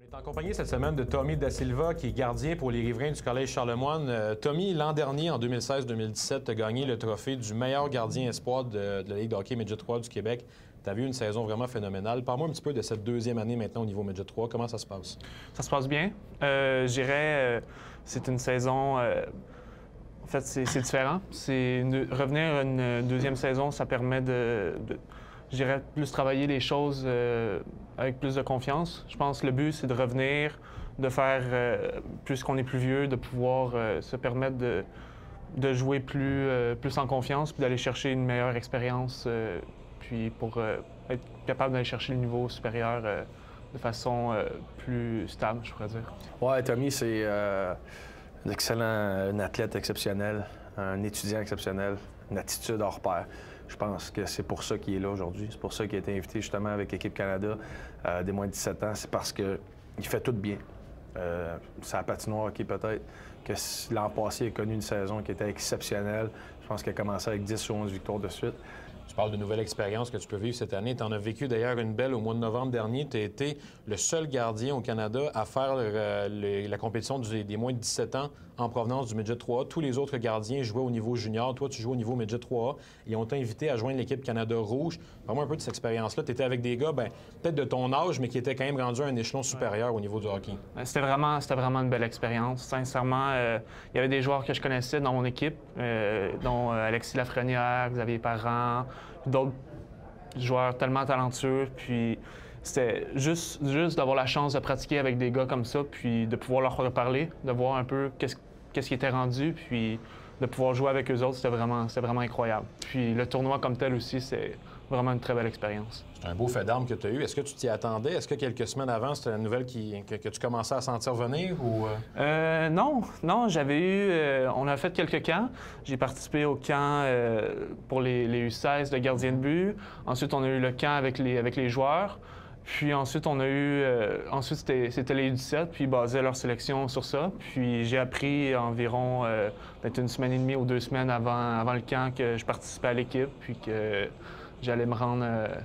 On est en compagnie cette semaine de Tommy Da Silva, qui est gardien pour les riverains du Collège Charlemagne. Tommy, l'an dernier, en 2016-2017, tu as gagné le trophée du meilleur gardien espoir de la Ligue de hockey Midget 3 du Québec. Tu as vu une saison vraiment phénoménale. Parle-moi un petit peu de cette deuxième année maintenant au niveau Midget 3. Comment ça se passe? Ça se passe bien. Je dirais c'est une saison... en fait, c'est différent. Revenir à une deuxième saison, ça permet je dirais, plus travailler les choses avec plus de confiance. Je pense que le but, c'est de revenir, de faire, plus qu'on est plus vieux, de pouvoir se permettre de jouer plus en confiance, puis d'aller chercher une meilleure expérience, puis pour être capable d'aller chercher le niveau supérieur de façon plus stable, je pourrais dire. Ouais, Tommy, c'est un athlète exceptionnel, un étudiant exceptionnel, une attitude hors pair. Je pense que c'est pour ça qu'il est là aujourd'hui. C'est pour ça qu'il a été invité justement avec l'équipe Canada des moins de 17 ans. C'est parce qu'il fait tout bien. C'est la patinoire hockey peut-être, que l'an passé, il a connu une saison qui était exceptionnelle. Je pense qu'il a commencé avec 10 ou 11 victoires de suite. Tu parles de nouvelles expériences que tu peux vivre cette année. Tu en as vécu d'ailleurs une belle au mois de novembre dernier. Tu as été le seul gardien au Canada à faire la compétition des moins de 17 ans en provenance du Midget 3A. Tous les autres gardiens jouaient au niveau junior. Toi, tu joues au niveau Midget 3A. Ils ont invité à joindre l'équipe Canada Rouge. Parle-moi un peu de cette expérience-là. Tu étais avec des gars, peut-être de ton âge, mais qui étaient quand même rendus à un échelon supérieur au niveau du hockey. C'était vraiment une belle expérience. Sincèrement, il y avait des joueurs que je connaissais dans mon équipe, dont Alexis Lafrenière, Xavier Parent, d'autres joueurs tellement talentueux. Puis c'était juste d'avoir la chance de pratiquer avec des gars comme ça, puis de pouvoir leur reparler, de voir un peu qu'est-ce qui était rendu, puis de pouvoir jouer avec eux autres, c'était vraiment incroyable. Puis le tournoi comme tel aussi, c'est vraiment une très belle expérience. C'est un beau fait d'armes que tu as eu. Est-ce que tu t'y attendais? Est-ce que quelques semaines avant, c'était la nouvelle que tu commençais à sentir venir? Ou... Non, j'avais eu... on a fait quelques camps. J'ai participé au camp pour les U16 de gardien de but. Ensuite, on a eu le camp avec les joueurs. Puis ensuite, on a eu... c'était les U17, puis ils basaient leur sélection sur ça. Puis j'ai appris environ peut-être une semaine et demie ou 2 semaines avant le camp que je participais à l'équipe, puis que j'allais me rendre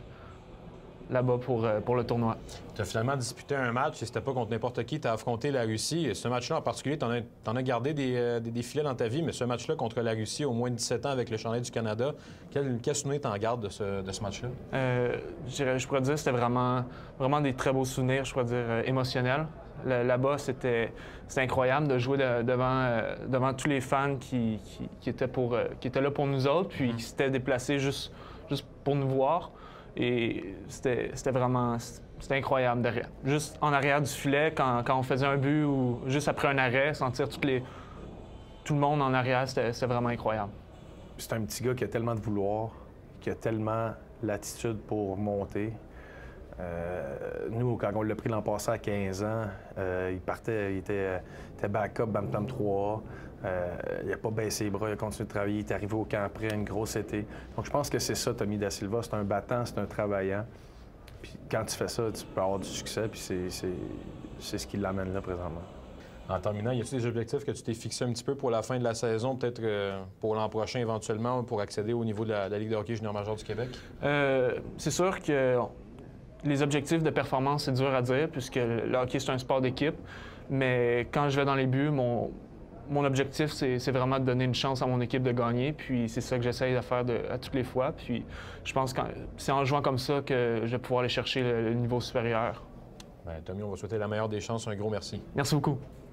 là-bas pour le tournoi. Tu as finalement disputé un match, et c'était pas contre n'importe qui, tu as affronté la Russie. Et ce match-là en particulier, tu en as gardé des filets dans ta vie, mais ce match-là contre la Russie, au moins de 17 ans avec le chandail du Canada, quel souvenir t'en gardes de ce match-là? Je pourrais dire que c'était vraiment des très beaux souvenirs, je pourrais dire émotionnels. Là-bas, c'était incroyable de jouer devant tous les fans qui étaient là pour nous autres, puis qui s'étaient déplacés juste pour nous voir. Et c'était incroyable. Juste en arrière du filet, quand on faisait un but ou juste après un arrêt, sentir tout le monde en arrière, c'était vraiment incroyable. C'est un petit gars qui a tellement de vouloir, qui a tellement l'attitude pour monter. Nous, quand on l'a pris l'an passé à 15 ans, il était backup Bantam 3A. Il n'a pas baissé les bras, il a continué de travailler. Il est arrivé au camp après, une grosse été. Donc, je pense que c'est ça, Tommy Da Silva. C'est un battant, c'est un travaillant. Puis quand tu fais ça, tu peux avoir du succès, puis c'est ce qui l'amène là présentement. En terminant, y a-t-il des objectifs que tu t'es fixé un petit peu pour la fin de la saison, peut-être pour l'an prochain éventuellement, pour accéder au niveau de la Ligue de hockey junior major du Québec? C'est sûr que les objectifs de performance, c'est dur à dire, puisque le hockey, c'est un sport d'équipe. Mais quand je vais dans les buts, mon objectif, c'est vraiment de donner une chance à mon équipe de gagner. Puis c'est ça que j'essaye de faire à toutes les fois. Puis je pense que c'est en jouant comme ça que je vais pouvoir aller chercher le niveau supérieur. Bien, Tommy, on va souhaiter la meilleure des chances. Un gros merci. Merci beaucoup.